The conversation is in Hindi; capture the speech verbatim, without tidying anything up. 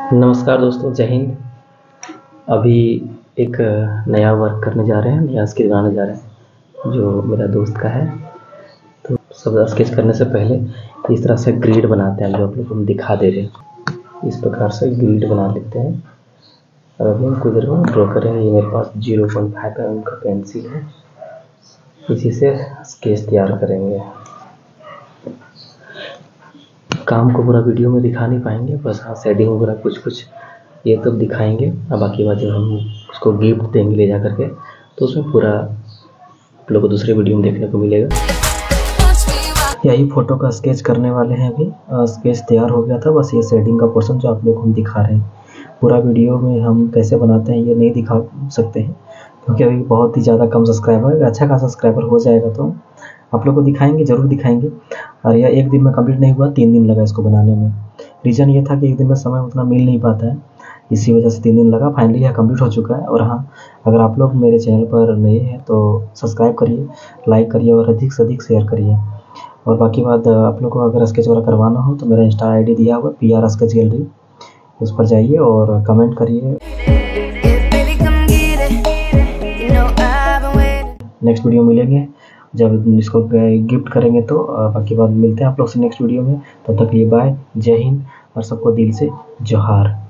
नमस्कार दोस्तों, जय हिंद। अभी एक नया वर्क करने जा रहे हैं, नया स्केच बनाने जा रहे हैं जो मेरा दोस्त का है। तो सब स्केच करने से पहले इस तरह से ग्रिड बनाते हैं, जो आप लोग को हम दिखा दे रहे हैं। इस प्रकार से ग्रिड बना लेते हैं और अभी हम कुछ देर में ड्रॉ करेंगे। ये मेरे पास zero point five M M का पेंसिल है, इसी से स्केच तैयार करेंगे। काम को पूरा वीडियो में दिखा नहीं पाएंगे, बस हाँ शेडिंग वगैरह कुछ कुछ ये तो दिखाएंगे। अब बाकी बात जब हम उसको गिफ्ट देंगे ले जा करके, तो उसमें पूरा आप लोग को दूसरे वीडियो में देखने को मिलेगा। यही फ़ोटो का स्केच करने वाले हैं। अभी स्केच तैयार हो गया था, बस ये शेडिंग का पोर्शन जो आप लोग को हम दिखा रहे हैं। पूरा वीडियो में हम कैसे बनाते हैं ये नहीं दिखा सकते हैं, क्योंकि अभी बहुत ही ज़्यादा कम सब्सक्राइबर है। अच्छा खासा सब्सक्राइबर हो जाएगा तो आप लोग को दिखाएंगे, ज़रूर दिखाएंगे। और यह एक दिन में कंप्लीट नहीं हुआ, तीन दिन लगा इसको बनाने में। रीज़न ये था कि एक दिन में समय उतना मिल नहीं पाता है, इसी वजह से तीन दिन लगा। फाइनली यह कंप्लीट हो चुका है। और हाँ, अगर आप लोग मेरे चैनल पर नए हैं तो सब्सक्राइब करिए, लाइक करिए और अधिक से अधिक शेयर करिए। और बाकी बात, आप लोग को अगर स्केच वगैरह करवाना हो तो मेरा इंस्टा आई डी दिया हुआ पी आर स्केच गैलरी, उस पर जाइए और कमेंट करिए। नेक्स्ट वीडियो मिलेंगे जब इसको गिफ्ट करेंगे, तो बाकी बात मिलते हैं आप लोग से नेक्स्ट वीडियो में। तब तक के लिए बाय, जय हिंद और सबको दिल से जोहार।